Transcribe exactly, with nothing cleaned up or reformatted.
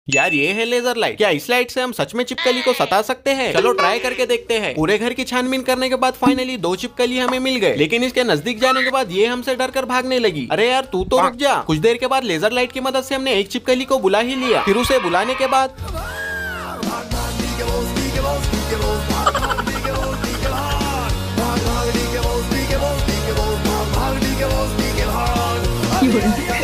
यार ये है लेजर लाइट। क्या इस लाइट से हम सच में छिपकली को सता सकते हैं? चलो ट्राई करके देखते हैं। पूरे घर की छानबीन करने के बाद फाइनली दो छिपकली हमें मिल गए, लेकिन इसके नजदीक जाने के बाद ये हमसे डर कर भागने लगी। अरे यार तू तो रुक जा। कुछ देर के बाद लेजर लाइट की मदद से हमने एक छिपकली को बुला ही लिया। फिर उसे बुलाने के बाद You